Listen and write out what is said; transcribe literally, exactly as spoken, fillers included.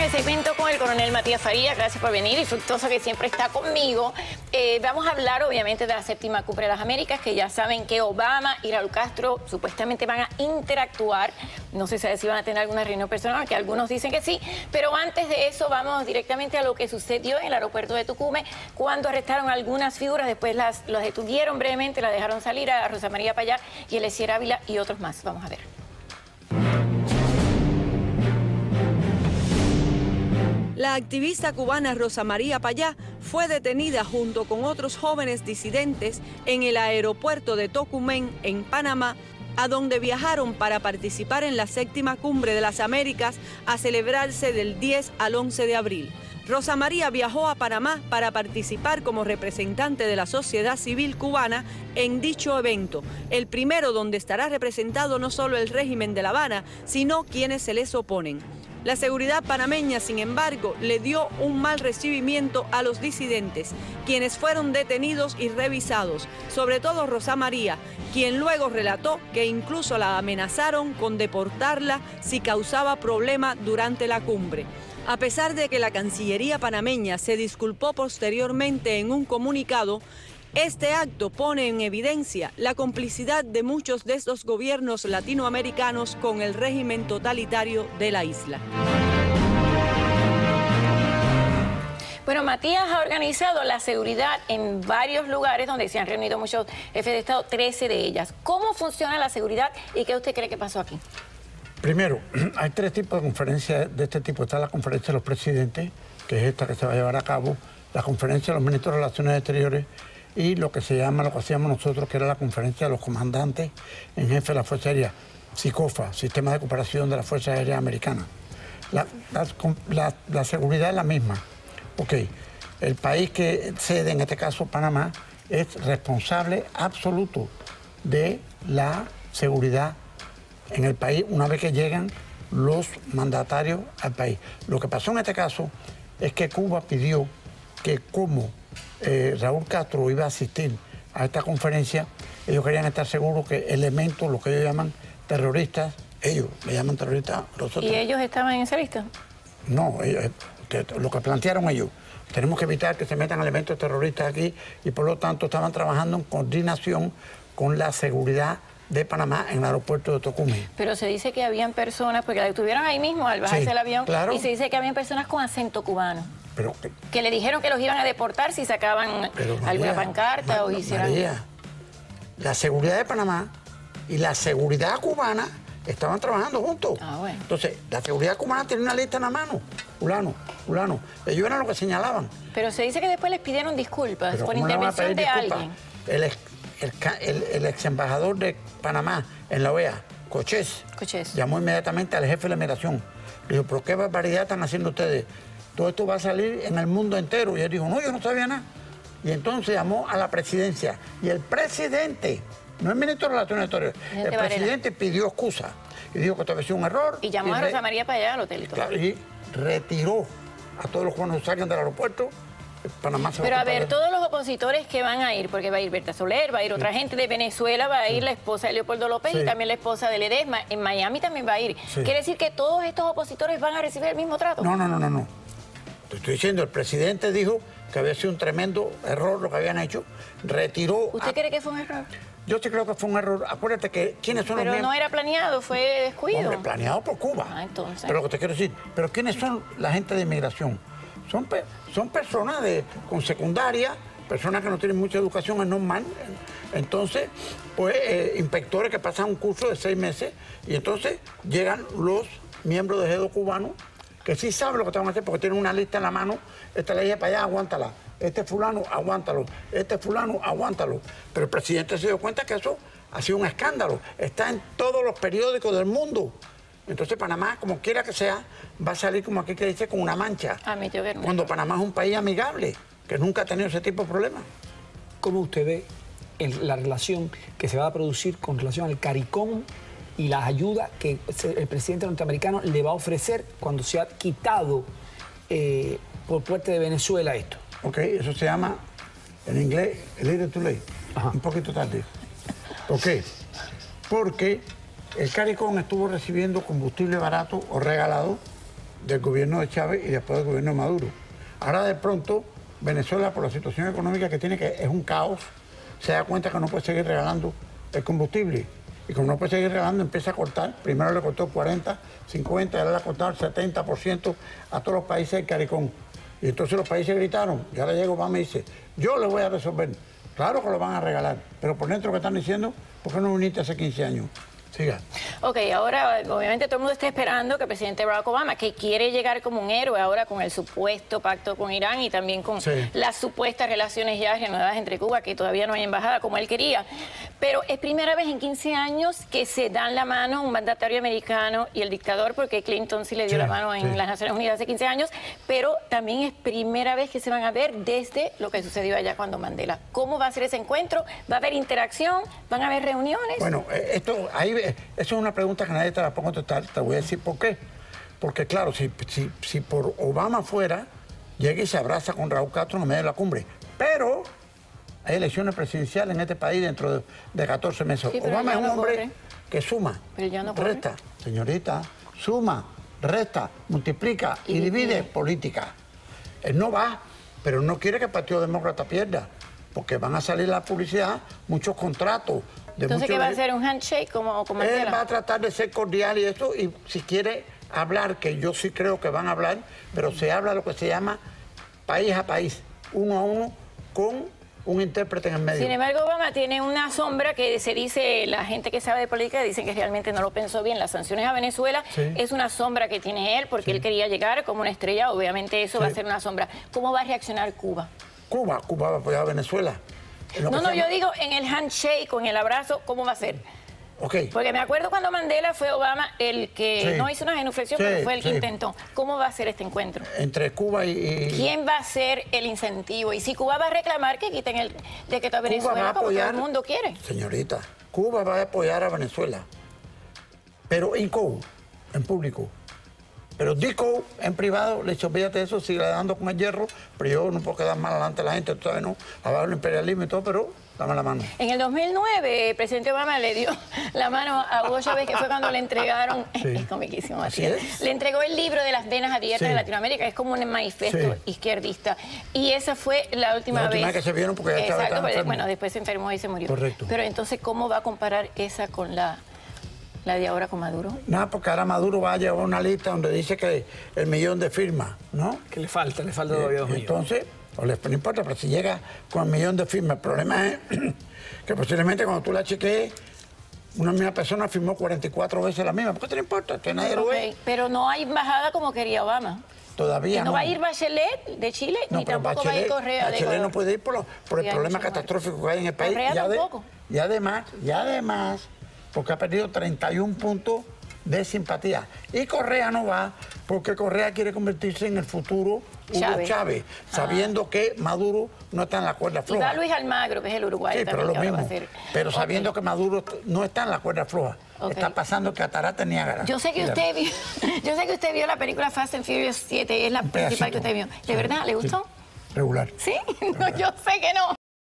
el segmento con el coronel Matías Farías. Gracias por venir y Fructuoso, que siempre está conmigo. Eh, vamos a hablar obviamente de la séptima cumbre de las Américas, que ya saben que Obama y Raúl Castro supuestamente van a interactuar. No sé si van a tener alguna reunión personal, que algunos dicen que sí, pero antes de eso vamos directamente a lo que sucedió en el aeropuerto de Tucumán, cuando arrestaron algunas figuras, después las los detuvieron brevemente, las dejaron salir, a Rosa María Payá y Eliezer Ávila y otros más. Vamos a ver. La activista cubana Rosa María Payá fue detenida junto con otros jóvenes disidentes en el aeropuerto de Tocumen, en Panamá, a donde viajaron para participar en la séptima cumbre de las Américas a celebrarse del diez al once de abril. Rosa María viajó a Panamá para participar como representante de la sociedad civil cubana en dicho evento, el primero donde estará representado no solo el régimen de La Habana, sino quienes se les oponen. La seguridad panameña, sin embargo, le dio un mal recibimiento a los disidentes, quienes fueron detenidos y revisados, sobre todo Rosa María, quien luego relató que incluso la amenazaron con deportarla si causaba problema durante la cumbre. A pesar de que la Cancillería panameña se disculpó posteriormente en un comunicado, este acto pone en evidencia la complicidad de muchos de estos gobiernos latinoamericanos con el régimen totalitario de la isla. Bueno, Matías ha organizado la seguridad en varios lugares donde se han reunido muchos jefes de Estado, trece de ellas. ¿Cómo funciona la seguridad y qué usted cree que pasó aquí? Primero, hay tres tipos de conferencias de este tipo. Está la conferencia de los presidentes, que es esta que se va a llevar a cabo, la conferencia de los ministros de Relaciones Exteriores y lo que se llama, lo que hacíamos nosotros, que era la conferencia de los comandantes en jefe de la Fuerza Aérea, SICOFA, Sistema de Cooperación de la Fuerza Aérea Americana. La, la, la, la seguridad es la misma. Ok, el país que cede, en este caso Panamá, es responsable absoluto de la seguridad en el país una vez que llegan los mandatarios al país. Lo que pasó en este caso es que Cuba pidió que, como eh, Raúl Castro iba a asistir a esta conferencia, ellos querían estar seguros que elementos, lo que ellos llaman terroristas, ellos le llaman terroristas, nosotros. ¿Y ellos estaban en esa lista? No, ellos, que, lo que plantearon ellos, tenemos que evitar que se metan elementos terroristas aquí y por lo tanto estaban trabajando en coordinación con la seguridad de Panamá en el aeropuerto de Tocumen. Pero se dice que habían personas, porque la detuvieron ahí mismo al bajarse sí, del avión, claro. Y se dice que habían personas con acento cubano. Pero, que, que le dijeron que los iban a deportar si sacaban pero, María, alguna pancarta María, o hicieran... María, la seguridad de Panamá y la seguridad cubana estaban trabajando juntos. Ah, bueno. Entonces, la seguridad cubana tiene una lista en la mano. Fulano, fulano. Ellos eran los que señalaban. Pero se dice que después les pidieron disculpas pero por intervención de disculpas? alguien. El ex, el, el, el ex embajador de Panamá en la O E A, Cochés, Cochés, llamó inmediatamente al jefe de la migración. Le dijo, pero qué barbaridad están haciendo ustedes. Todo esto va a salir en el mundo entero. Y él dijo, no, yo no sabía nada. Y entonces llamó a la presidencia. Y el presidente, no el ministro de Relaciones Exteriores, el presidente pidió excusa. Y dijo que esto había sido un error. Y llamó y a Rosa María Payá al hotel y todo. Claro, y retiró a todos los cubanos que salgan del aeropuerto. Panamá se Pero va a ver, todos los opositores que van a ir, porque va a ir Berta Soler, va a ir sí. otra gente de Venezuela, va a ir sí. la esposa de Leopoldo López sí. y también la esposa de Ledesma. En Miami también va a ir. Sí. ¿Quiere decir que todos estos opositores van a recibir el mismo trato? No, no, no, no, no. Te estoy diciendo, el presidente dijo que había sido un tremendo error lo que habían hecho, retiró... ¿Usted a... cree que fue un error? Yo sí creo que fue un error. Acuérdate que ¿quiénes son pero los Pero no era planeado, fue descuido. Hombre, planeado por Cuba. Ah, entonces. Pero lo que te quiero decir, ¿pero quiénes son la gente de inmigración? Son, pe son personas de, con secundaria, personas que no tienen mucha educación, es normal. Entonces, pues, eh, inspectores que pasan un curso de seis meses y entonces llegan los miembros de G E D O cubanos que sí saben lo que van a hacer porque tienen una lista en la mano. Esta le dije para allá, aguántala. Este fulano, aguántalo. Este fulano, aguántalo. Pero el presidente se dio cuenta que eso ha sido un escándalo. Está en todos los periódicos del mundo. Entonces Panamá, como quiera que sea, va a salir como aquí que dice, con una mancha. A mí, yo cuando Panamá es un país amigable, que nunca ha tenido ese tipo de problemas. ¿Cómo usted ve el, la relación que se va a producir con relación al CARICOM y las ayudas que el presidente norteamericano le va a ofrecer cuando se ha quitado eh, por parte de Venezuela esto? Ok, eso se llama, en inglés, a little too late, Ajá. un poquito tarde. ¿Por qué? Porque el CARICOM estuvo recibiendo combustible barato o regalado del gobierno de Chávez y después del gobierno de Maduro. Ahora de pronto Venezuela, por la situación económica que tiene, que es un caos, se da cuenta que no puede seguir regalando el combustible. Y como no puede seguir regalando, empieza a cortar. Primero le cortó cuarenta, cincuenta, ahora le ha cortado el setenta por ciento a todos los países del CARICOM. Y entonces los países gritaron, y ahora llega Obama y dice, yo le voy a resolver. Claro que lo van a regalar, pero por dentro que están diciendo, ¿por qué no viniste hace quince años? Siga. Ok, ahora obviamente todo el mundo está esperando que el presidente Barack Obama, que quiere llegar como un héroe ahora con el supuesto pacto con Irán y también con sí. las supuestas relaciones ya reanudadas entre Cuba, que todavía no hay embajada como él quería. Pero es primera vez en quince años que se dan la mano un mandatario americano y el dictador, porque Clinton sí le dio sí, la mano en sí. las Naciones Unidas hace quince años, pero también es primera vez que se van a ver desde lo que sucedió allá cuando Mandela. ¿Cómo va a ser ese encuentro? ¿Va a haber interacción? ¿Van a haber reuniones? Bueno, esto ahí eso es una pregunta que nadie te la puede contestar. Te voy a decir por qué. Porque claro, si, si, si por Obama fuera, llega y se abraza con Raúl Castro en medio de la cumbre. Pero hay elecciones presidenciales en este país dentro de, de catorce meses. Sí, Obama es un no hombre corre. que suma, Pero ya no resta, corre. señorita, suma, resta, multiplica y, y divide, divide política. Él no va, pero no quiere que el Partido Demócrata pierda, porque van a salir la publicidad, muchos contratos. De Entonces, muchos ¿qué va a hacer? ¿Un handshake como, como Él Mandela? va a tratar de ser cordial y esto, y si quiere hablar, que yo sí creo que van a hablar, pero se habla lo que se llama país a país, uno a uno, con un intérprete en el medio. Sin embargo, Obama tiene una sombra que se dice, la gente que sabe de política dicen que realmente no lo pensó bien. Las sanciones a Venezuela sí. es una sombra que tiene él, porque sí. él quería llegar como una estrella, obviamente eso sí. va a ser una sombra. ¿Cómo va a reaccionar Cuba? Cuba, Cuba va a apoyar a Venezuela. No, no, yo digo en el handshake, o en el abrazo, ¿cómo va a ser? Okay. Porque me acuerdo cuando Mandela fue Obama el que sí. no hizo una genuflexión, sí, pero fue el que sí. intentó. ¿Cómo va a ser este encuentro? Entre Cuba y, y... ¿Quién va a ser el incentivo? Y si Cuba va a reclamar que quiten el decreto a Venezuela, como todo el mundo quiere. Señorita, Cuba va a apoyar a Venezuela, pero en co, en público. Pero Dico, en privado, le dicho, fíjate eso, sigue dando con el hierro, pero yo no puedo quedar mal delante de la gente, todavía no, abajo el imperialismo y todo, pero dame la mano. En el dos mil nueve, el presidente Obama le dio la mano a Hugo Chávez, que fue cuando le entregaron, sí. es comiquísimo, así es. Le entregó el libro de las venas abiertas sí. de Latinoamérica, es como un manifiesto sí. izquierdista. Y esa fue la última la vez. La última vez que se vieron porque ya Exacto, estaba porque, enfermo. Bueno, después se enfermó y se murió. Correcto. Pero entonces, ¿cómo va a comparar esa con la... ¿La de ahora con Maduro? Nada, porque ahora Maduro va a llevar una lista donde dice que el millón de firmas, ¿no? Que le falta, le falta todavía dos millones. Entonces, pues, no importa, pero si llega con el millón de firmas, el problema es que posiblemente cuando tú la chequees, una misma persona firmó cuarenta y cuatro veces la misma. ¿Por qué te importa? Que nadie lo ve. Pero no hay embajada como quería Obama. Todavía no. no va a ir Bachelet de Chile, no, ni tampoco Bachelet, va a ir Correa Bachelet de Ecuador. no puede ir por, lo, por el problema catastrófico que hay en el país. Correa y, ade tampoco. y además, y además, porque ha perdido treinta y un puntos de simpatía. Y Correa no va porque Correa quiere convertirse en el futuro Hugo Chávez, Chávez sabiendo ah. que Maduro no está en la cuerda floja. Y va Luis Almagro, que es el uruguayo. Sí, también, pero lo mismo. Va a ser... Pero okay. sabiendo que Maduro no está en la cuerda floja. Okay. Está pasando Catarata Niágara. Yo sé que usted vio, yo sé que usted vio la película Fast and Furious siete, es la principal que usted vio. ¿De verdad? ¿Le gustó? Sí. Regular. ¿Sí? No, yo sé que no.